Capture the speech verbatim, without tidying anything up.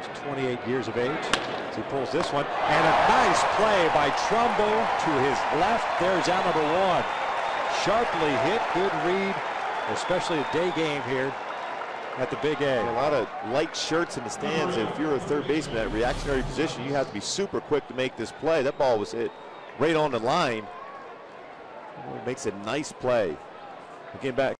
He's twenty-eight years of age as he pulls this one. And a nice play by Trumbo to his left. There's out number one. Sharply hit, good read, especially a day game here at the Big A. A lot of light shirts in the stands. If you're a third baseman at reactionary position, you have to be super quick to make this play. That ball was hit right on the line. It makes a nice play. Again, back.